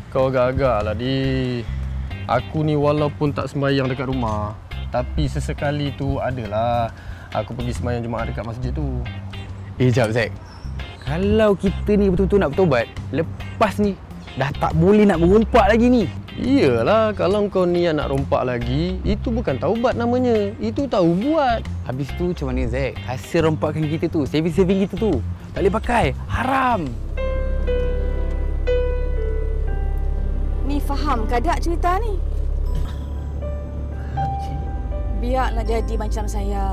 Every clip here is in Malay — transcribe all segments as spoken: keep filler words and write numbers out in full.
Kau agak-agak lah, Di. Aku ni walaupun tak sembahyang dekat rumah, tapi sesekali tu adalah aku pergi sembahyang Jumaat dekat masjid tu. Eh, jap, Zack. Kalau kita ni betul-betul nak bertobat, lepas ni dah tak boleh nak berompak lagi ni. Iyalah, kalau kau niat nak rompak lagi, itu bukan taubat namanya. Itu tahu buat. Habis tu macam mana, Zack? Hasil rompakan kita tu, saving-saving kita tu, tak boleh pakai. Haram. Ni faham ke tak cerita ni? Faham, Cik. Biarlah jadi macam saya.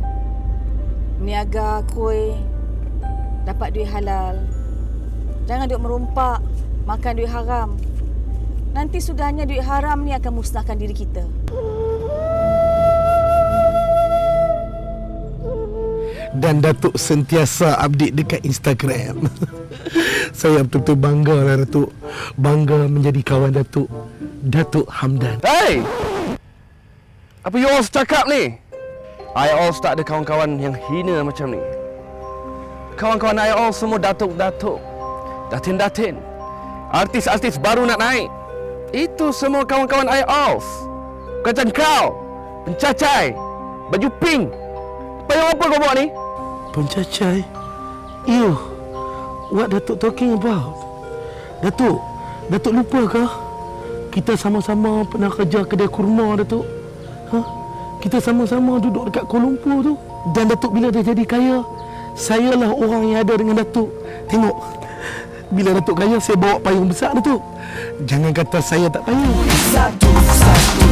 Niaga kuih, dapat duit halal. Jangan duk merompak, makan duit haram. Nanti sudahnya duit haram ni akan musnahkan diri kita. Dan Datuk sentiasa update dekat Instagram. Saya betul-betul bangga lah Datuk. Bangga menjadi kawan Datuk, Datuk Hamdan. Hey! Apa you all cakap ni? I all tak ada kawan-kawan yang hina macam ni. Kawan-kawan I all semua datuk-datuk, datin-datin, artis-artis baru nak naik. Itu semua kawan-kawan I all. Macam kau, pencacai, baju pink. Payung apa kau buat ni? Pencacai? You, what Datuk talking about? Datuk, Datuk lupa ke? Kita sama-sama pernah kerja kedai kurma, Datuk. Ha? Kita sama-sama duduk dekat Kuala Lumpur tu. Dan Datuk bila dah jadi kaya, sayalah orang yang ada dengan Datuk. Tengok, bila Datuk kaya, saya bawa payung besar, Datuk. Jangan kata saya tak payung. Satu, satu.